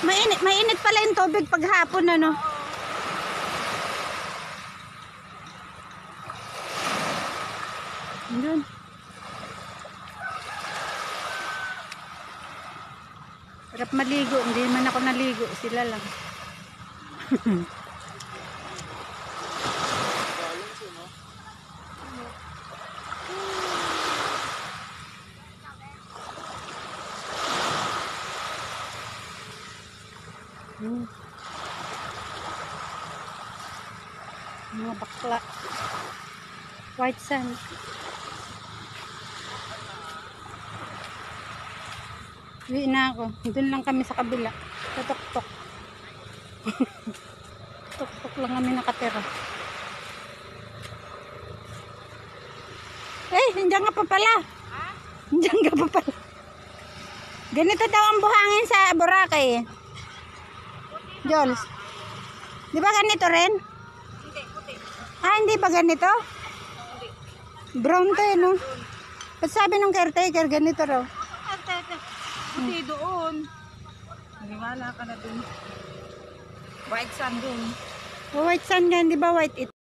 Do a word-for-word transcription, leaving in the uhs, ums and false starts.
Mainit, mainit pala yung tubig pag hapon, ano? Doon. Sarap maligo. Hindi man ako naligo. Sila lang. Hmm. Mga bakla. White sand. Uwi na ako. Doon lang kami sa kabila. Tutok-tok. Tok-tok lang kami nakatira. Eh, nandiyan nga pa pala. Ha? Nandiyan nga pa pala. Ganito daw ang buhangin sa Boracay. Jules. Di ba ganito rin? Hindi, puti. Ah, hindi ba ganito? Hindi. Brown to eh, no? Ba't sabi ng caretaker, ganito raw? Puti doon. Maniwala ka na doon. White sand doon. Oh, white sand yan, di ba white it?